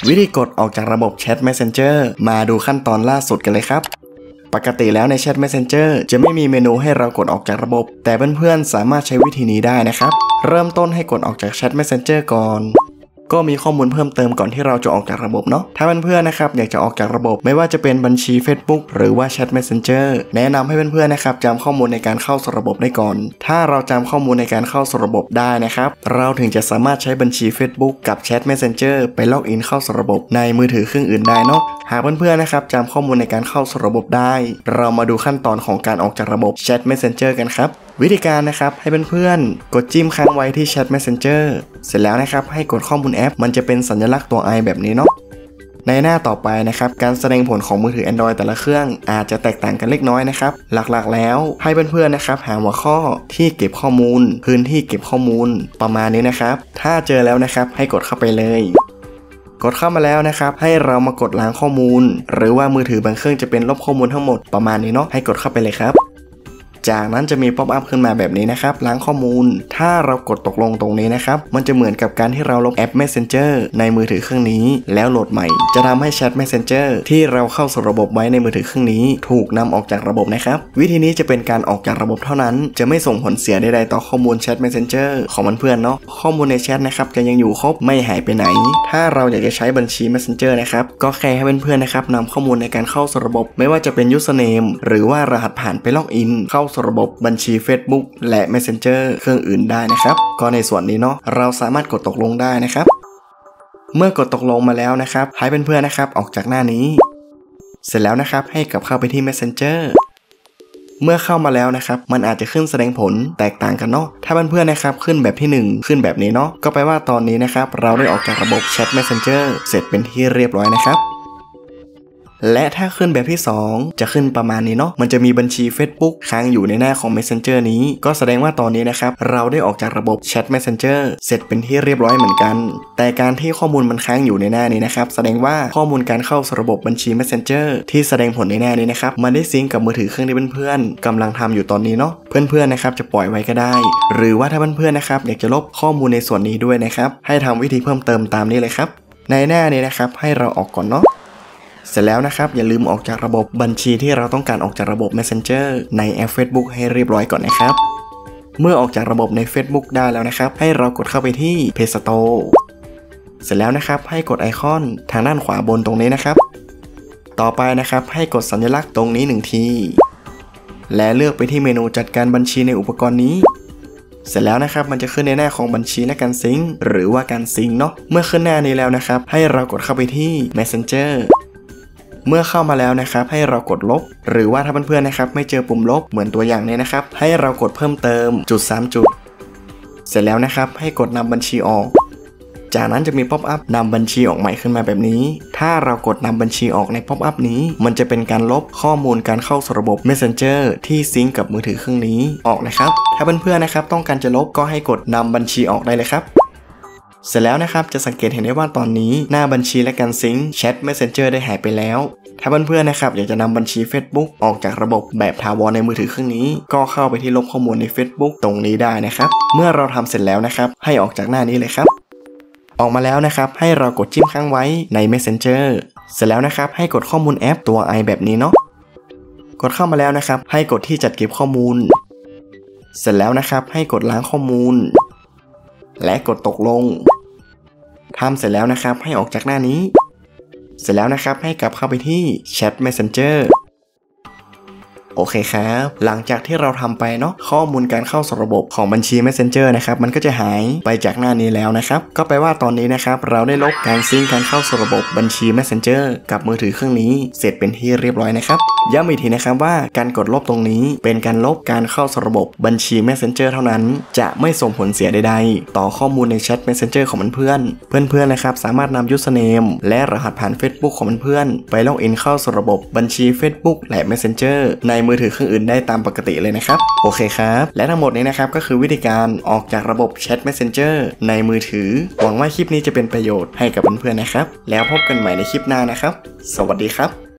วิธีกดออกจากระบบแชท Messenger มาดูขั้นตอนล่าสุดกันเลยครับปกติแล้วในแชท Messenger จะไม่มีเมนูให้เรากดออกจากระบบแต่เพื่อนๆสามารถใช้วิธีนี้ได้นะครับเริ่มต้นให้กดออกจากแชท Messenger ก่อนก็มีข้อมูลเพิ่มเติมก่อนที่เราจะออกจากระบบเนาะถ้าเพื่อนๆนะครับอยากจะออกจากระบบไม่ว่าจะเป็นบัญชี Facebook หรือว่าแชท Messenger แนะนำให้เพื่อนๆนะครับจำข้อมูลในการเข้าสู่ระบบได้ก่อนถ้าเราจำข้อมูลในการเข้าสู่ระบบได้นะครับเราถึงจะสามารถใช้บัญชี Facebook กับแชท Messenger ไปล็อกอินเข้าสู่ระบบในมือถือเครื่องอื่นได้เนาะหากเพื่อนๆนะครับจำข้อมูลในการเข้าสู่ระบบได้เรามาดูขั้นตอนของการออกจากระบบแชท Messenger กันครับวิธีการนะครับให้เพื่อนๆกดจิ้มค้างไว้ที่แชท Messenger เสร็จแล้วนะครับให้กดข้อมูลแอปมันจะเป็นสัญลักษณ์ตัว i แบบนี้เนาะในหน้าต่อไปนะครับการแสดงผลของมือถือ Android แต่ละเครื่องอาจจะแตกต่างกันเล็กน้อยนะครับหลักๆแล้วให้เพื่อนๆนะครับหาหัวข้อที่เก็บข้อมูลพื้นที่เก็บข้อมูลประมาณนี้นะครับถ้าเจอแล้วนะครับให้กดเข้าไปเลยกดเข้ามาแล้วนะครับให้เรามากดล้างข้อมูลหรือว่ามือถือบางเครื่องจะเป็นลบข้อมูลทั้งหมดประมาณนี้เนาะให้กดเข้าไปเลยครับจากนั้นจะมีป๊อปอัพขึ้นมาแบบนี้นะครับล้างข้อมูลถ้าเรากดตกลงตรงนี้นะครับมันจะเหมือนกับการที่เราลบแอป Messenger ในมือถือเครื่องนี้แล้วโหลดใหม่จะทำให้แชท Messenger ที่เราเข้าสู่ระบบไว้ในมือถือเครื่องนี้ถูกนำออกจากระบบนะครับวิธีนี้จะเป็นการออกจากระบบเท่านั้นจะไม่ส่งผลเสียใดๆต่อข้อมูลแชท Messenger ของเพื่อนๆเนาะข้อมูลในแชทนะครับจะยังอยู่ครบไม่หายไปไหนถ้าเราอยากจะใช้บัญชี Messenger นะครับก็แค่ให้เพื่อนๆนะครับนำข้อมูลในการเข้าสู่ระบบไม่ว่าจะเป็น username หรือว่ารหัสผ่านไปล็อกอินเข้าระบบบัญชี Facebook และ Messenger เครื่องอื่นได้นะครับก็ในส่วนนี้เนาะเราสามารถกดตกลงได้นะครับเมื่อกดตกลงมาแล้วนะครับให้เพื่อนๆนะครับออกจากหน้านี้เสร็จแล้วนะครับให้กลับเข้าไปที่ Messenger เมื่อเข้ามาแล้วนะครับมันอาจจะขึ้นแสดงผลแตกต่างกันเนาะถ้าเพื่อนๆนะครับขึ้นแบบที่1ขึ้นแบบนี้เนาะก็แปลว่าตอนนี้นะครับเราได้ออกจากระบบแชท Messenger เสร็จเป็นที่เรียบร้อยนะครับและถ้าขึ้นแบบที่2จะขึ้นประมาณนี้เนาะมันจะมีบัญชี Facebook ค้างอยู่ในหน้าของ Messenger นี้ก็แสดงว่าตอนนี้นะครับเราได้ออกจากระบบแชท Messenger เสร็จเป็นที่เรียบร้อยเหมือนกันแต่การที่ข้อมูลมันค้างอยู่ในหน้านี้นะครับแสดงว่าข้อมูลการเข้าสู่ระบบบัญชี Messenger ที่แสดงผลในหน้านี้นะครับมันได้ซิงก์กับมือถือเครื่องที่เพื่อนๆกำลังทำอยู่ตอนนี้เนาะเพื่อนๆนะครับจะปล่อยไว้ก็ได้หรือว่าถ้าเพื่อนๆนะครับอยากจะลบข้อมูลในส่วนนี้ด้วยนะครับให้ทำวิธีเพิ่มเติมตามนี้เลยครับในหน้านี้นะครับให้เราออกก่อนเนาะเสร็จแล้วนะครับอย่าลืมออกจากระบบบัญชีที่เราต้องการออกจากระบบ Messenger ในแอป Facebook ให้เรียบร้อยก่อนนะครับเมื่อออกจากระบบใน Facebook ได้แล้วนะครับให้เรากดเข้าไปที่ Play Store เสร็จแล้วนะครับให้กดไอคอนทางด้านขวาบนตรงนี้นะครับต่อไปนะครับให้กดสัญลักษณ์ตรงนี้1ทีและเลือกไปที่เมนูจัดการบัญชีในอุปกรณ์นี้เสร็จแล้วนะครับมันจะขึ้นในหน้าของบัญชีและการซิงค์หรือว่าการซิงค์เนาะเมื่อขึ้นหน้านี้แล้วนะครับให้เรากดเข้าไปที่ Messengerเมื่อเข้ามาแล้วนะครับให้เรากดลบหรือว่าถ้าเพื่อนๆนะครับไม่เจอปุ่มลบเหมือนตัวอย่างนี้นะครับให้เรากดเพิ่มเติมจุด3จุดเสร็จแล้วนะครับให้กดนำบัญชีออกจากนั้นจะมีป๊อปอัพนำบัญชีออกใหม่ขึ้นมาแบบนี้ถ้าเรากดนำบัญชีออกในป๊อปอัพนี้มันจะเป็นการลบข้อมูลการเข้าสู่ระบบ Messenger ที่ซิงก์กับมือถือเครื่องนี้ออกนะครับถ้าเพื่อนๆนะครับต้องการจะลบก็ให้กดนำบัญชีออกได้เลยครับเสร็จแล้วนะครับจะสังเกตเห็นได้ว่าตอนนี้หน้าบัญชีและการซิงค์แชท Messenger ได้หายไปแล้วถ้าเพื่อนๆนะครับอยากจะนำบัญชี Facebook ออกจากระบบแบบถาวรในมือถือเครื่องนี้ก็เข้าไปที่ลบข้อมูลใน Facebook ตรงนี้ได้นะครับเมื่อเราทำเสร็จแล้วนะครับให้ออกจากหน้านี้เลยครับออกมาแล้วนะครับให้เรากดจิ้มค้างไว้ใน Messenger เสร็จแล้วนะครับให้กดข้อมูลแอปตัว i แบบนี้เนาะกดเข้ามาแล้วนะครับให้กดที่จัดเก็บข้อมูลเสร็จแล้วนะครับให้กดล้างข้อมูลและกดตกลงทำเสร็จแล้วนะครับให้ออกจากหน้านี้เสร็จแล้วนะครับให้กลับเข้าไปที่แชท Messenger โอเคครับหลังจากที่เราทำไปเนาะข้อมูลการเข้าสู่ระบบของบัญชี Messenger นะครับมันก็จะหายไปจากหน้านี้แล้วนะครับก็แปลว่าตอนนี้นะครับเราได้ลบการซิงก์การเข้าสู่ระบบบัญชี Messenger กับมือถือเครื่องนี้เสร็จเป็นที่เรียบร้อยนะครับย้ำอีกทีนะครับว่าการกดลบตรงนี้เป็นการลบการเข้าสู่ระบบบัญชี Messenger เท่านั้นจะไม่ส่งผลเสียใดๆต่อข้อมูลในแชท Messenger ของเพื่อนๆนะครับสามารถนำ username และรหัสผ่าน Facebook ของเพื่อนๆไปล็อกอินเข้าสู่ระบบบัญชี Facebook และ Messenger ในมือถือเครื่องอื่นได้ตามปกติเลยนะครับโอเคครับและทั้งหมดนี้นะครับก็คือวิธีการออกจากระบบแชท Messenger ในมือถือหวังว่าคลิปนี้จะเป็นประโยชน์ให้กับเพื่อนๆนะครับแล้วพบกันใหม่ในคลิปหน้านะครับสวัสดีครับ